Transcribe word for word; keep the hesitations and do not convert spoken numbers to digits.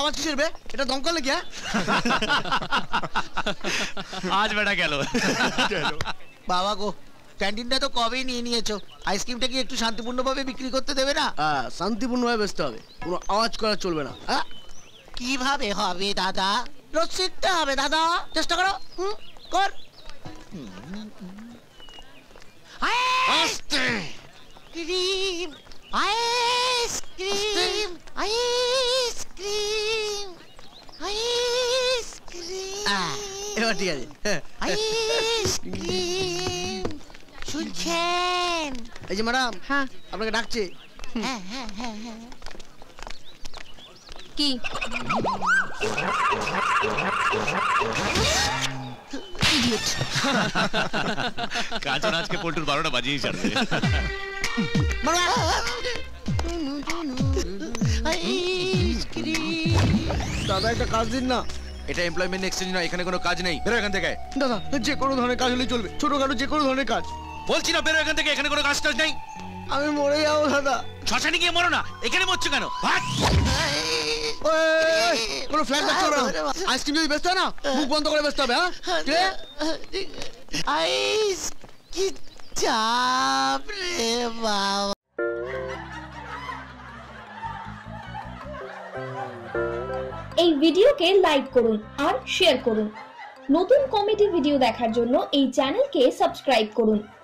আওয়াজ কিসের বে? এটা দমকল নাকি? আজ বেটা গেল। বাবা গো, ক্যান্টিনটা তো কবেই নিয়ে নিয়েছো। আইসক্রিমটা কি একটু শান্তিপূর্ণভাবে বিক্রি করতে দেবে না? হ্যাঁ, শান্তিপূর্ণভাবে বেচতে হবে, কোনো আওয়াজ করা চলবে না। হ্যাঁ, কিভাবে হবে দাদা? রোজ শিখতে হবে দাদা, চেষ্টা করো। হুম, কর। Ice cream, ice cream, ice cream, ice cream. এবার ঠিক আছে। আইসক্রিম শুনছেন? এই যে ম্যাডাম, হ্যাঁ আপনাকে ডাকছে। হ্যাঁ হ্যাঁ হ্যাঁ হ্যাঁ। কি কাঁচন আজকে পল্টুর বারোটা বাজিয়েই ছাড়বে। দাদা একটা কাজ দিন না। এটা এমপ্লয়মেন্ট এক্সচেঞ্জ না, এখানে কোনো কাজ নেই, বেরো এখান থেকে। দাদা যে কোনো ধরনের কাজ হলেই চলবে, ছোটখাটো যে কোনো ধরনের কাজ। বলছি না বেরো এখান থেকে, এখানে কোনো কাজ টাজ নেই। আমি মরে যাবো দাদা। শ্মশানে গিয়ে মরো না, এখানে মরছো কেন? কোনো ফ্ল্যাট বেচতে হবে না। আইসক্রিম যদি বেচতে হয় না, মুখ বন্ধ করে বেচতে হবে। হ্যাঁ, আইস কি চাপ রে বাবা। এই ভিডিওকে লাইক করুন আর শেয়ার করুন। নতুন কমেডি ভিডিও দেখার জন্য এই চ্যানেলকে সাবস্ক্রাইব করুন।